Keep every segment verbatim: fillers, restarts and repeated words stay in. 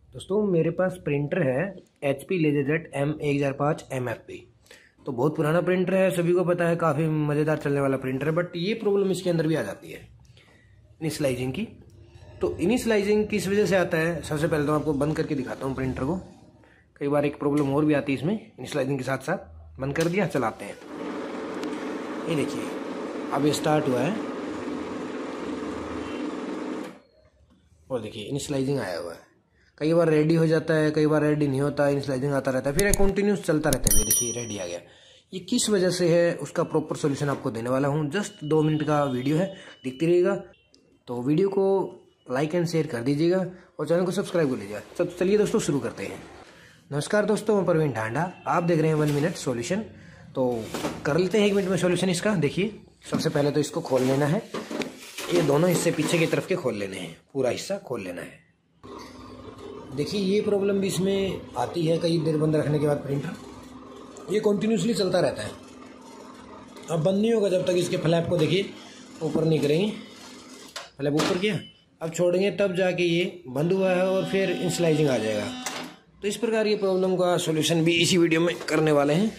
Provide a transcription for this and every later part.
दोस्तों मेरे पास प्रिंटर है एच पी लेजरजेट एम एक हज़ार पाँच एम एफ पी। तो बहुत पुराना प्रिंटर है, सभी को पता है, काफ़ी मज़ेदार चलने वाला प्रिंटर है। बट ये प्रॉब्लम इसके अंदर भी आ जाती है इनिशलाइजिंग की। तो इनिशलाइजिंग किस वजह से आता है, सबसे पहले तो आपको बंद करके दिखाता हूँ प्रिंटर को। कई बार एक प्रॉब्लम और भी आती है इसमें इनिशलाइजिंग के साथ साथ। बंद कर दिया, चलाते हैं। ये देखिए अब ये स्टार्ट हुआ है और देखिए इनिशलाइजिंग आया हुआ है। कई बार रेडी हो जाता है, कई बार रेडी नहीं होता, इनिशलाइजिंग आता रहता है, फिर कंटिन्यूस चलता रहता है। देखिए रेडी आ गया। ये किस वजह से है उसका प्रॉपर सॉल्यूशन आपको देने वाला हूँ। जस्ट दो मिनट का वीडियो है, दिखती रहेगा। तो वीडियो को लाइक एंड शेयर कर दीजिएगा और चैनल को सब्सक्राइब कर लीजिएगा। सब चलिए दोस्तों शुरू करते हैं। नमस्कार दोस्तों, मैं प्रवीण ढांडा, आप देख रहे हैं वन मिनट सॉल्यूशन। तो कर लेते हैं एक मिनट में सॉल्यूशन इसका। देखिए सबसे पहले तो इसको खोल लेना है। ये दोनों हिस्से पीछे की तरफ के खोल लेने हैं, पूरा हिस्सा खोल लेना है। देखिए ये प्रॉब्लम भी इसमें आती है कई देर बंद रखने के बाद प्रिंटर ये कंटिन्यूसली चलता रहता है। अब बंद नहीं होगा जब तक इसके फ्लैप को देखिए ऊपर नहीं करेंगे। फ्लैप ऊपर किया, अब छोड़ेंगे तब जाके ये बंद हुआ है और फिर इनिशलाइजिंग आ जाएगा। तो इस प्रकार ये प्रॉब्लम का सॉल्यूशन भी इसी वीडियो में करने वाले हैं।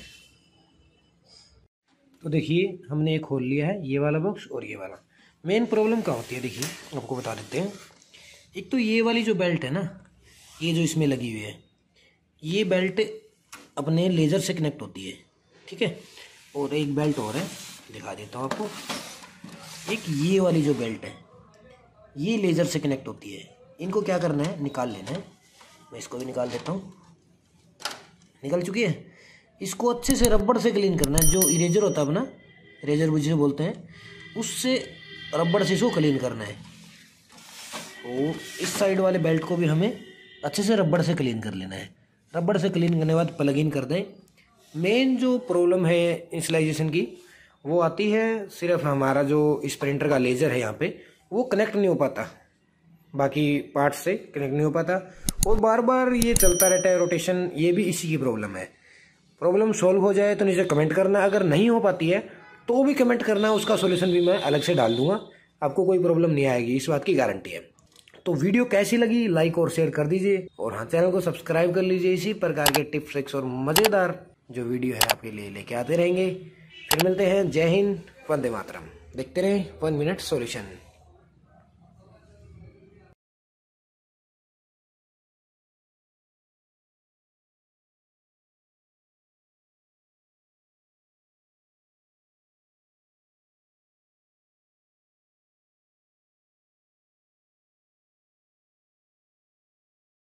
तो देखिए हमने ये खोल लिया है, ये वाला बॉक्स और ये वाला। मेन प्रॉब्लम क्या होती है देखिए आपको बता देते हैं। एक तो ये वाली जो बेल्ट है ना, ये जो इसमें लगी हुई है, ये बेल्ट अपने लेज़र से कनेक्ट होती है, ठीक है। और एक बेल्ट और है, दिखा देता हूँ आपको। एक ये वाली जो बेल्ट है, ये लेज़र से कनेक्ट होती है। इनको क्या करना है, निकाल लेना है। मैं इसको भी निकाल देता हूँ। निकल चुकी है। इसको अच्छे से रबड़ से क्लीन करना है। जो इरेजर होता है अपना, इरेजर जिसे बोलते हैं, उससे रबड़ से इसको क्लीन करना है। तो इस साइड वाले बेल्ट को भी हमें अच्छे से रबड़ से क्लीन कर लेना है। रबड़ से क्लीन करने के बाद प्लग इन कर दें। मेन जो प्रॉब्लम है इनिशलाइजेशन की वो आती है सिर्फ हमारा जो इस प्रिंटर का लेज़र है यहाँ पे, वो कनेक्ट नहीं हो पाता, बाकी पार्ट से कनेक्ट नहीं हो पाता और बार बार ये चलता रहता है रोटेशन। ये भी इसी की प्रॉब्लम है। प्रॉब्लम सॉल्व हो जाए तो नीचे कमेंट करना, अगर नहीं हो पाती है तो भी कमेंट करना, उसका सोल्यूशन भी मैं अलग से डाल दूंगा। आपको कोई प्रॉब्लम नहीं आएगी, इस बात की गारंटी है। तो वीडियो कैसी लगी लाइक और शेयर कर दीजिए और हाँ चैनल को सब्सक्राइब कर लीजिए। इसी प्रकार के टिप्स ट्रिक्स और मज़ेदार जो वीडियो है आपके लिए लेके आते रहेंगे। फिर मिलते हैं। जय हिंद, वंदे मातरम। देखते रहें वन मिनट सॉल्यूशन।